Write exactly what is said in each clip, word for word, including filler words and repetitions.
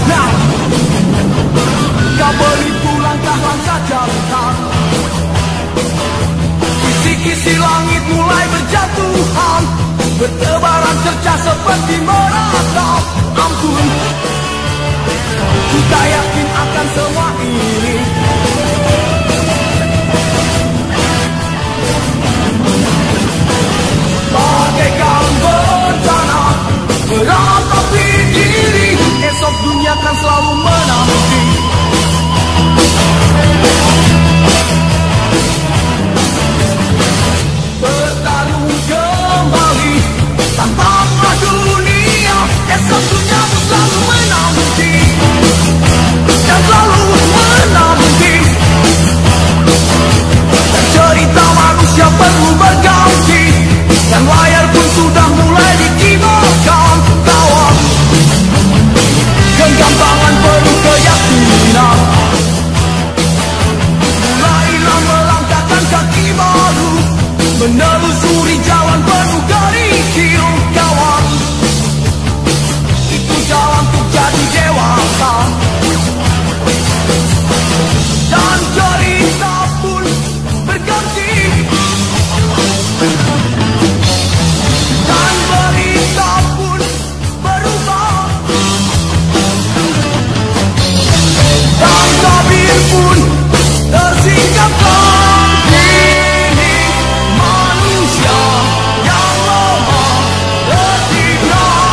Nah, kabel itu langkah-langkah jantan. Kisi-kisi langit mulai berjatuhan, bertebaran cerca seperti meratap. Ampun, kita yakin akan semua ini. Bagaikan bencana meratapi diri, esok dunia akan selalu menanti. Bertarung kembali, tantanglah dunia, esok dunia akan selalu menanti. Dan selalu menanti. Dan cerita manusia perlu berganti, dan layar pun sudah mulai dikibarkan. Kawan, genggam tangan penuh keyakinan, mulailah melangkahkan kaki baru, menelusuri jalan penuh kerikil. Kawan, itu jalan untuk jadi dewasa. Dan cerita pun berganti, dan berita pun berubah, dan tabir pun tersingkapkan. Kini manusia yang lemah tertinggal.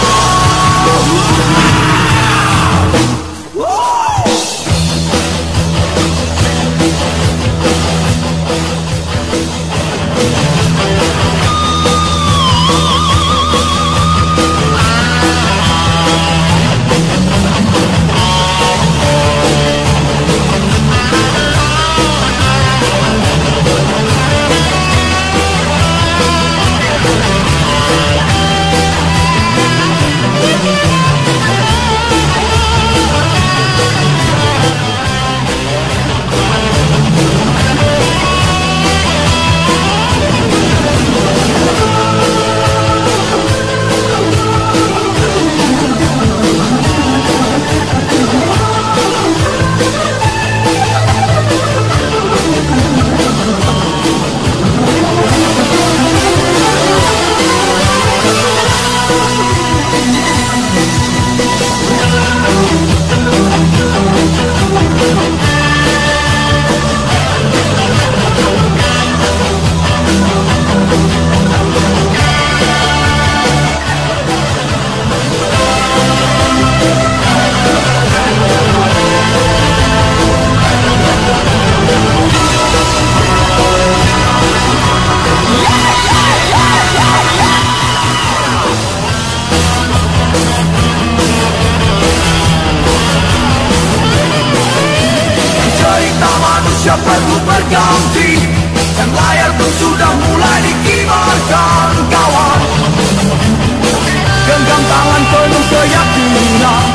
Cerita perlu berganti, dan layar pun sudah mulai dikibarkan. Kawan, genggam tangan penuh keyakinan,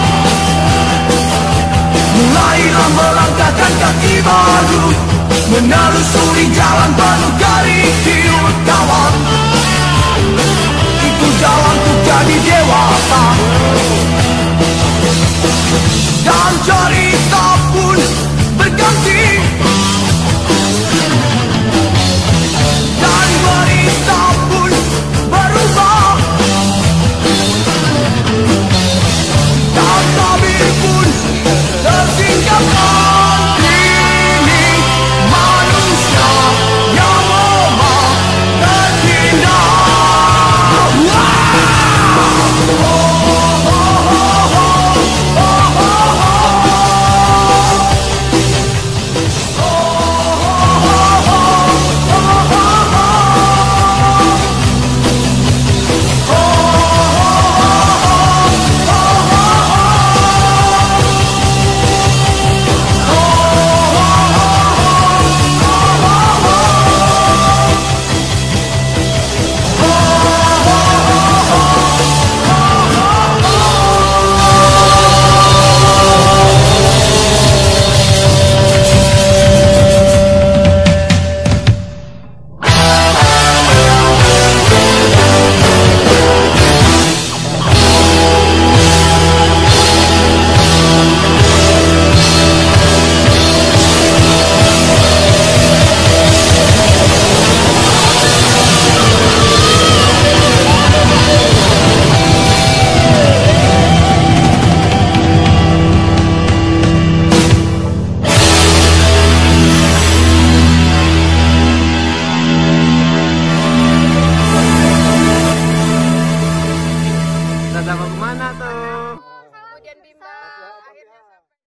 mulailah melangkahkan kaki baru, menelusuri jalan penuh kerikil. Kawan, itu jalan untuk jadi dewasa. Dan